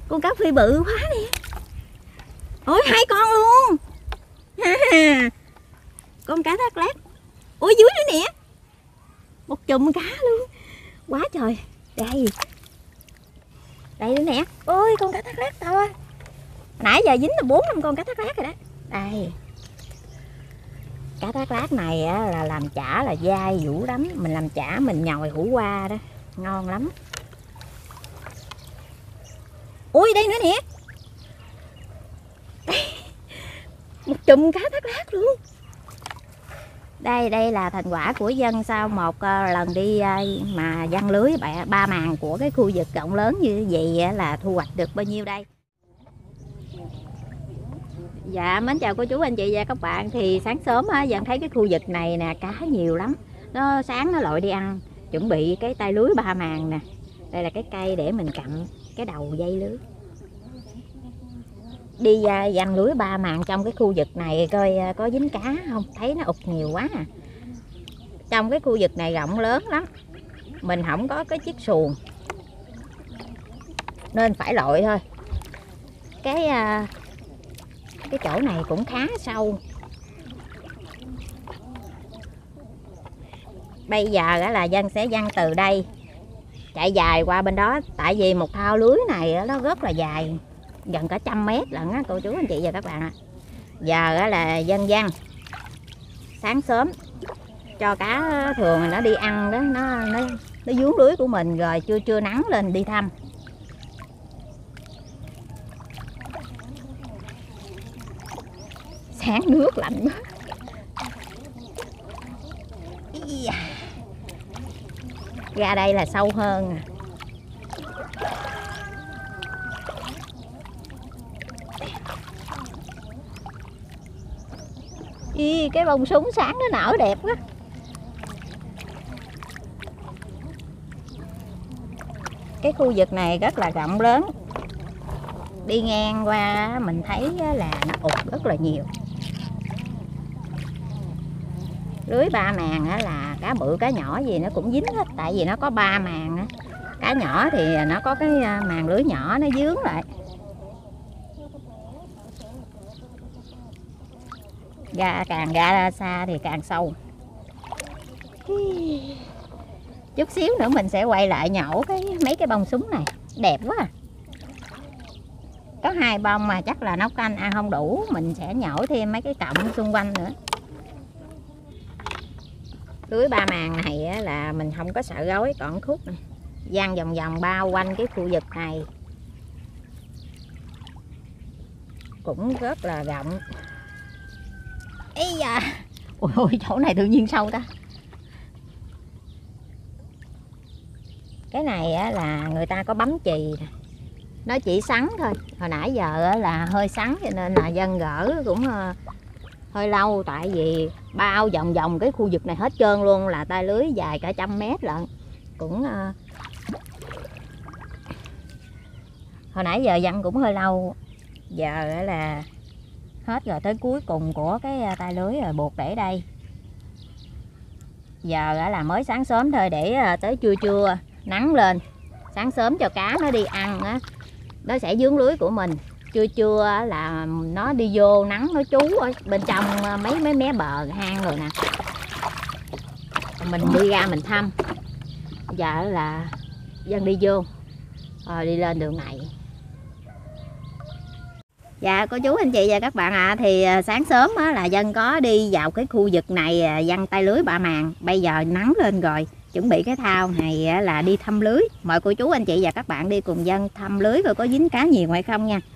Con cá phi bự quá nè. Ôi 2 con luôn. Con cá thác lác. Ôi dưới nữa nè. Một chùm cá luôn. Quá trời. Đây. Đây nữa nè. Ôi con cá thác lác to. Nãy giờ dính là 4-5 con cá thác lác rồi đó. Đây. Cá thác lác này là làm chả là dai dữ lắm. Mình làm chả mình nhồi hủ qua đó. Ngon lắm. Ui đây nữa nè. Đây. Một chùm cá thác lác luôn. Đây là thành quả của dân sau một lần đi mà giăng lưới 3 màng của cái khu vực rộng lớn như vậy là thu hoạch được bao nhiêu đây. Dạ mến chào cô chú anh chị và các bạn. Thì sáng sớm dân thấy cái khu vực này nè cá nhiều lắm. Nó sáng nó lội đi ăn. Chuẩn bị cái tay lưới 3 màng nè. Đây là cái cây để mình cặm cái đầu dây lưới. Đi giăng lưới 3 màng trong cái khu vực này coi có dính cá không. Thấy nó ụt nhiều quá à. Trong cái khu vực này rộng lớn lắm. Mình không có cái chiếc xuồng nên phải lội thôi. Cái chỗ này cũng khá sâu. Bây giờ là dân sẽ giăng từ đây chạy dài qua bên đó. Tại vì một thao lưới này nó rất là dài, gần cả 100 mét lận á cô chú anh chị và các bạn ạ. Giờ là dân giăng sáng sớm cho cá thường nó đi ăn đó, nó vướng lưới của mình rồi trưa nắng lên đi thăm. Sáng nước lạnh quá. Ra đây là sâu hơn à. Cái bông súng sáng nó nở đẹp quá. Cái khu vực này rất là rộng lớn. Đi ngang qua mình thấy là nó ụt rất là nhiều. Lưới 3 màng là cá bự cá nhỏ gì nó cũng dính hết. Tại vì nó có 3 màng. Cá nhỏ thì nó có cái màng lưới nhỏ nó dướng lại. Càng ra xa thì càng sâu. Chút xíu nữa mình sẽ quay lại nhổ mấy cái bông súng này. Đẹp quá à. Có 2 bông mà chắc là nấu canh ăn không đủ. Mình sẽ nhổ thêm mấy cái cọng xung quanh nữa. Lưới 3 màng này là mình không có sợ rối còn khúc này. Giăng vòng vòng bao quanh cái khu vực này. Cũng rất là rộng. Ây da. Ôi chỗ này tự nhiên sâu ta. Cái này là người ta có bấm chì nè. Nó chỉ sắn thôi. Hồi nãy giờ là hơi sắn cho nên là dân gỡ cũng hơi lâu. Tại vì bao vòng vòng cái khu vực này hết trơn luôn. Là tay lưới dài cả 100 mét lận. Cũng hồi nãy giờ dân cũng hơi lâu. Giờ là hết rồi, tới cuối cùng của cái tay lưới rồi buộc để đây. Giờ là mới sáng sớm thôi, để tới trưa nắng lên sáng sớm cho cá nó đi ăn á, nó sẽ vướng lưới của mình. Trưa là nó đi vô nắng nó trú ở bên trong mấy mé bờ hang rồi nè, mình đi ra mình thăm. Giờ là dân đi vô đi lên đường này. Dạ cô chú anh chị và các bạn ạ, thì sáng sớm là dân có đi vào cái khu vực này giăng tay lưới 3 màng. Bây giờ nắng lên rồi, chuẩn bị cái thao này là đi thăm lưới. Mời cô chú anh chị và các bạn đi cùng dân thăm lưới coi có dính cá nhiều hay không nha.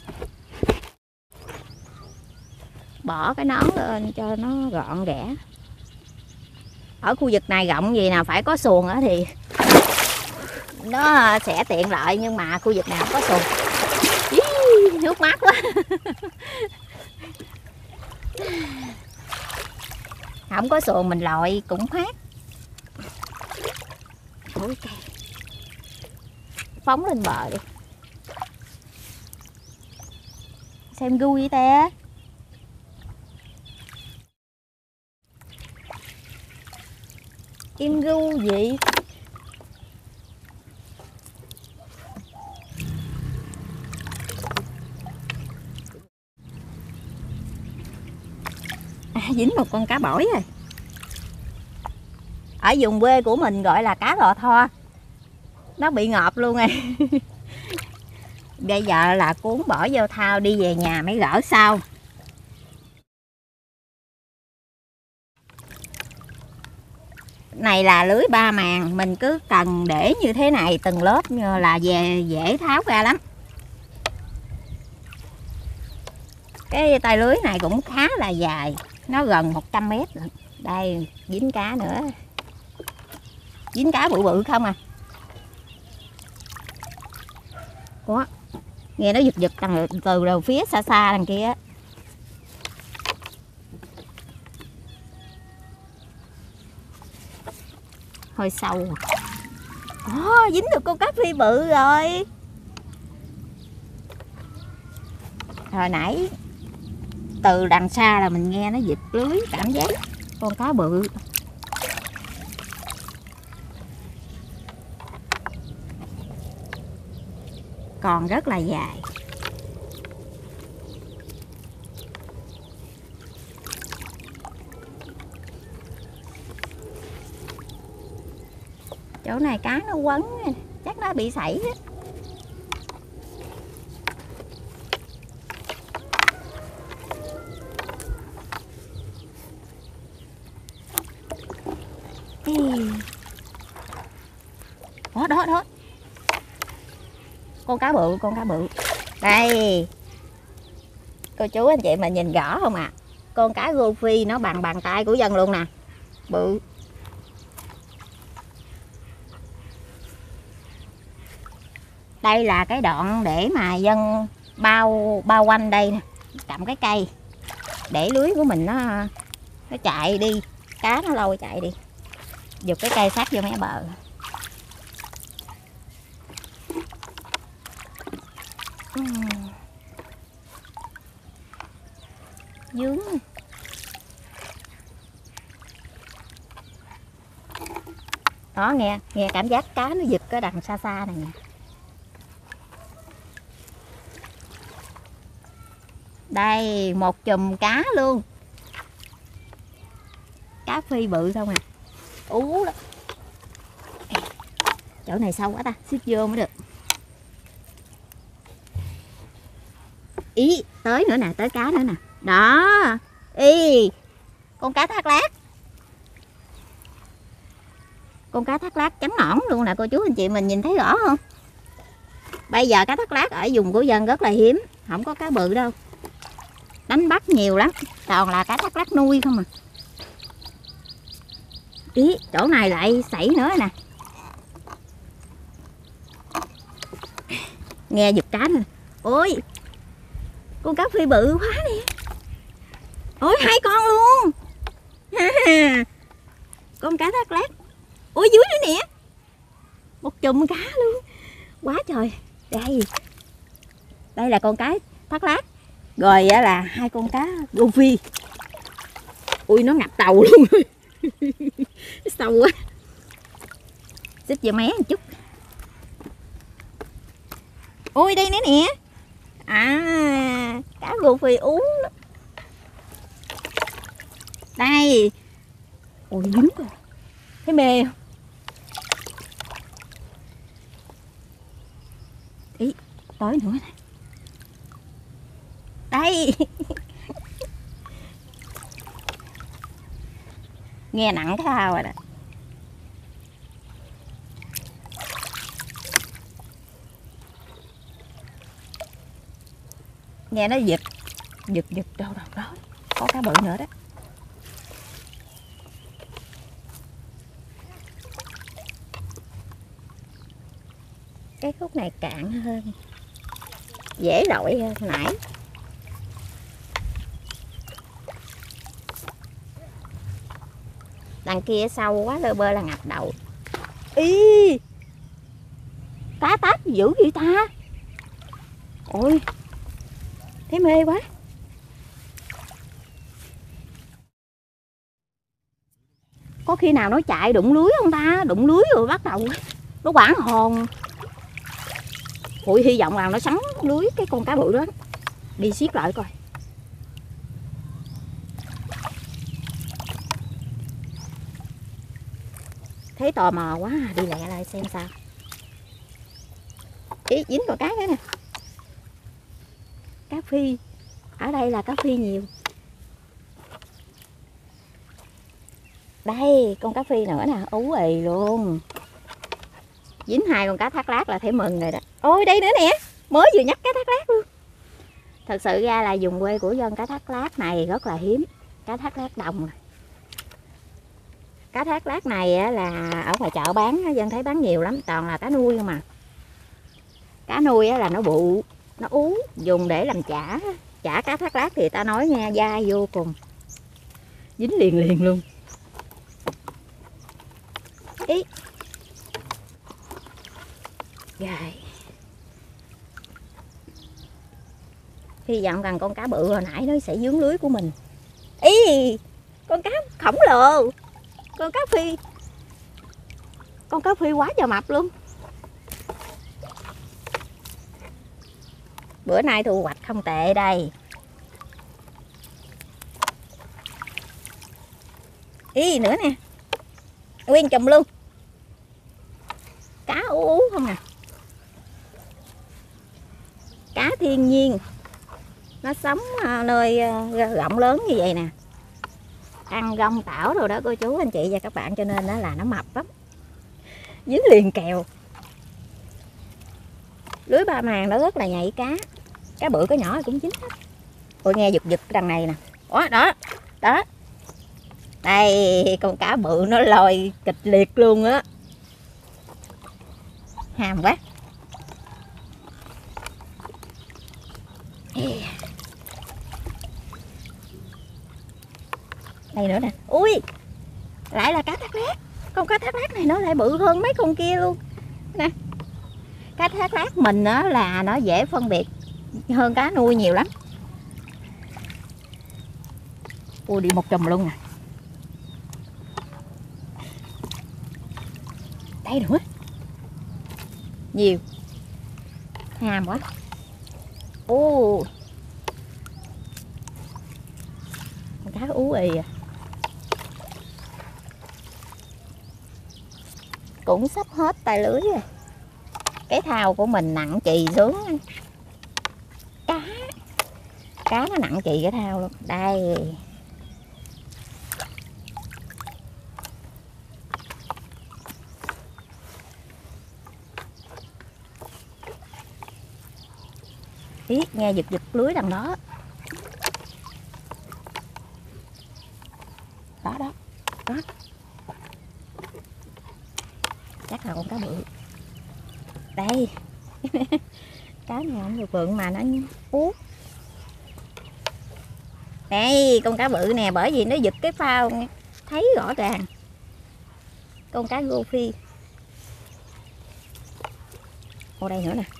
Bỏ cái nón lên cho nó gọn ghẽ. Ở khu vực này rộng gì nào phải có xuồng thì nó sẽ tiện lợi, nhưng mà khu vực nào không có xuồng. Nước mát quá. Không có xuồng mình lội cũng mát. Ôi trời. Phóng lên bờ đi. Xem vui ta. Im gu gì? dính một con cá bổi rồi. Ở vùng quê của mình gọi là cá lò tho. Nó bị ngợp luôn rồi. Bây giờ là cuốn bỏ vô thau đi về nhà mới gỡ sau. Này là lưới 3 màng, mình cứ cần để như thế này từng lớp là về dễ tháo ra lắm. Cái tay lưới này cũng khá là dài, nó gần 100 mét rồi. Đây, dính cá nữa. Dính cá bự bự không à. Ủa, nghe nó giật giật từ đầu phía xa xa đằng kia. Hơi sâu. Dính được con cá phi bự rồi. Hồi nãy từ đằng xa là mình nghe nó giật lưới, cảm giác con cá bự. Còn rất là dài. Chỗ này cá nó quấn, chắc nó bị sảy á. Đó. Con cá bự, con cá bự. Đây. Cô chú anh chị mà nhìn rõ không à? Con cá rô phi nó bằng bàn tay của Dân luôn nè. Bự. Đây là cái đoạn để mà Dân bao quanh đây nè, cầm cái cây để lưới của mình nó chạy đi, cá nó lôi chạy đi. Giục cái cây sát vô mé bờ. Dướng. Đó, nghe cảm giác cá nó giật cái đằng xa xa này nè. Đây, một chùm cá luôn. Cá phi bự không à. Ú đó. Chỗ này sâu quá ta, xích vô mới được. Ý, tới nữa nè, tới cá nữa nè. Đó. Ý, con cá thác lát. Con cá thác lát trắng nõn luôn nè cô chú anh chị, mình nhìn thấy rõ không? Bây giờ cá thác lát ở vùng của Dân rất là hiếm, không có cá bự đâu. Đánh bắt nhiều lắm, toàn là cá thác lát nuôi không à. Ý, chỗ này lại sảy nữa nè. Nghe giật cá nè. Ôi, con cá phi bự quá nè. Ôi, 2 con luôn. Con cá thác lát. Ôi, dưới nữa nè. Một chùm cá luôn. Quá trời. Đây là con cá thác lát. Rồi là 2 con cá rô phi. Ui, nó ngập đầu luôn. Sâu quá. Xích vô mé một chút. Ôi, đây nữa nè. À, cá rô phi uống đó. Đây. Ôi, dính rồi. Thấy mê không? Ý, tới nữa nè. Đây. Nghe nặng cái ao rồi đó. Nghe nó giật đâu đó. Có cá bự nữa đó. Cái khúc này cạn hơn, dễ lội hơn nãy. Đằng kia sâu quá, lơ bơ là ngập đầu. Ý, cá táp dữ vậy ta. Ôi, thấy mê quá. Có khi nào nó chạy đụng lưới không ta? Đụng lưới rồi bắt đầu nó quảng hồn. Ôi, hy vọng là nó sắn lưới cái con cá bự đó. Đi siết lại coi. Thấy tò mò quá, đi lẹ lại xem sao. Ý, dính con cá nữa nè. Cá phi. Ở đây là cá phi nhiều. Đây, con cá phi nữa nè, ú ì luôn. Dính 2 con cá thác lác là thấy mừng rồi đó. Ôi đây nữa nè, mới vừa nhắc cá thác lác luôn. Thật sự ra là vùng quê của dân cá thác lác này rất là hiếm. Cá thác lác đồng này. Cá thác lác này là ở ngoài chợ bán, dân thấy bán nhiều lắm, toàn là cá nuôi không mà. Cá nuôi là nó bự, nó ú, dùng để làm chả. Chả cá thác lác thì ta nói nha, dai vô cùng. Dính liền liền luôn. Ý. Rồi. Hy vọng rằng con cá bự hồi nãy nó sẽ dướng lưới của mình. Ý, con cá khổng lồ. Con cá phi. Con cá phi quá trời mập luôn. Bữa nay thu hoạch không tệ đây. Ý nữa nè. Nguyên chùm luôn. Cá ú ú không nè. Cá thiên nhiên. Nó sống nơi rộng lớn như vậy nè. Ăn rong tảo rồi đó cô chú anh chị và các bạn, cho nên đó là nó mập lắm. Dính liền kèo. Lưới ba màng nó rất là nhạy cá. Cá bự cá nhỏ cũng dính hết. Ôi nghe giật giật đằng này nè. Ủa đó. Đó. Đây con cá bự nó lòi kịch liệt luôn á. Hàm quá. Đây nữa nè. Ui, lại là cá thác lác. Con cá thác lác này nó lại bự hơn mấy con kia luôn nè. Cá thác lác mình á là nó dễ phân biệt hơn cá nuôi nhiều lắm. Ui, đi một chùm luôn nè. Đây nữa. Nhiều. Hàm quá. Ô, con cá ú ì à. Cũng sắp hết tay lưới rồi. Cái thao của mình nặng chì xuống. Cá nó nặng chì cái thao luôn. Đây. Ý, nghe giật giật lưới đằng đó. Đó đó. Đó. Chắc là con cá bự. Đây. Cá này không được vượng mà nó ú. Đây, con cá bự nè, bởi vì nó giật cái phao thấy rõ ràng. Con cá rô phi. Ô đây nữa nè.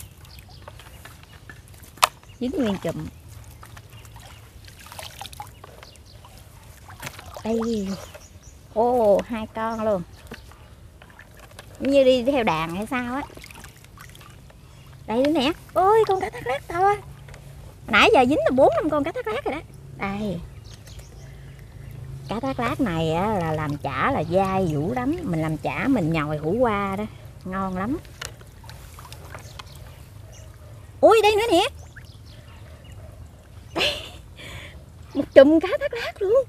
Dính nguyên chùm. Đây. Ô, 2 con luôn. Như đi theo đàn hay sao á. Đây nữa nè. Ôi con cá thác lác to. Nãy giờ dính là 4-5 con cá thác lác rồi đó. Đây. Cá thác lác này á, là làm chả là dai dữ lắm. Mình làm chả mình nhồi hủ qua đó. Ngon lắm. Ui đây nữa nè. Đây. Một chùm cá thác lác luôn.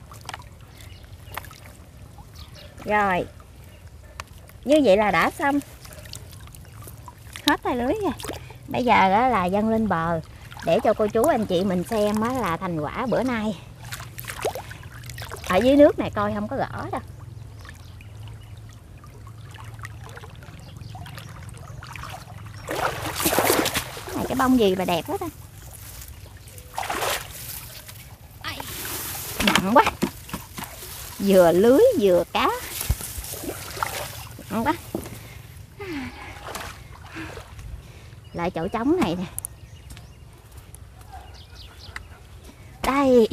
Rồi. Như vậy là đã xong. Hết tay lưới rồi. Bây giờ đó là dâng lên bờ để cho cô chú anh chị mình xem đó là thành quả bữa nay. Ở dưới nước này coi không có rõ đâu. Này cái bông gì mà đẹp quá ta. Nặng quá. Vừa lưới vừa cá. Nặng quá. Lại chỗ trống này nè. Đây.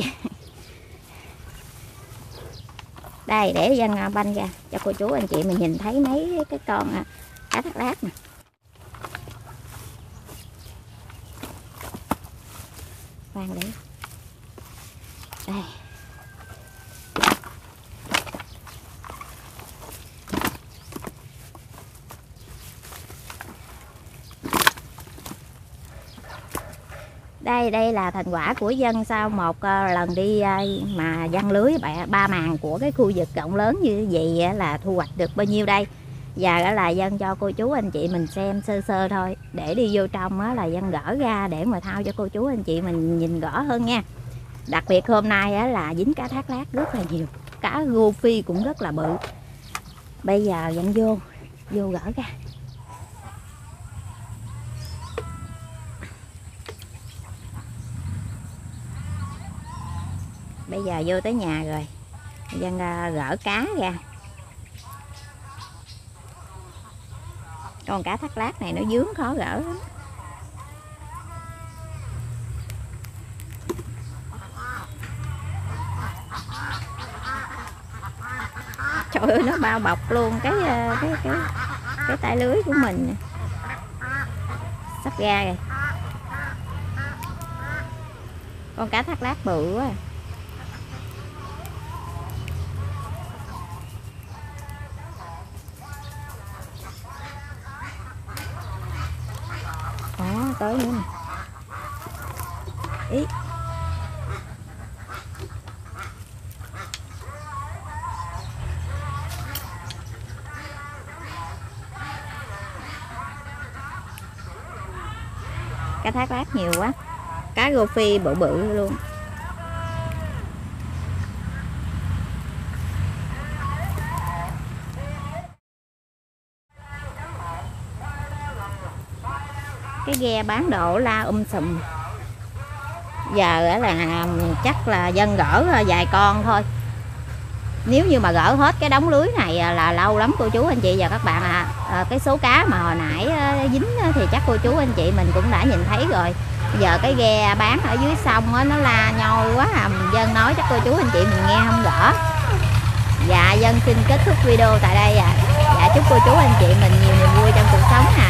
Đây để dâng banh ra cho cô chú anh chị mình nhìn thấy mấy cái con cá thác lác nè. Khoan để. Đây. Đây là thành quả của dân sau một lần đi mà giăng lưới ba màng của cái khu vực rộng lớn như vậy là thu hoạch được bao nhiêu đây. Và là dân cho cô chú anh chị mình xem sơ sơ thôi, để đi vô trong là dân gỡ ra để mà thao cho cô chú anh chị mình nhìn rõ hơn nha. Đặc biệt hôm nay là dính cá thác lát rất là nhiều, cá rô phi cũng rất là bự. Bây giờ dân vô gỡ ra. Bây giờ vô tới nhà rồi, dân gỡ cá ra. Con cá thác lát này nó dướng khó gỡ lắm. Trời ơi, nó bao bọc luôn cái tay lưới của mình nè. Sắp ra rồi. Con cá thác lát bự quá. Tới nữa nè. Ý. Cá thác lát nhiều quá. Cá rô phi bự bự luôn. Cái ghe bán đồ la sùm. Giờ là chắc là dân gỡ vài con thôi. Nếu như mà gỡ hết cái đống lưới này là lâu lắm cô chú anh chị và các bạn cái số cá mà hồi nãy dính thì chắc cô chú anh chị mình cũng đã nhìn thấy rồi. Giờ cái ghe bán ở dưới sông nó la nhoi quá dân nói chắc cô chú anh chị mình nghe không rõ. Dạ dân xin kết thúc video tại đây. Dạ chúc cô chú anh chị mình nhiều niềm vui trong cuộc sống.